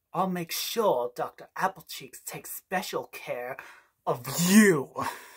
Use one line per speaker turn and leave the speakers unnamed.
I'll make sure Dr. Applecheeks takes special care of you.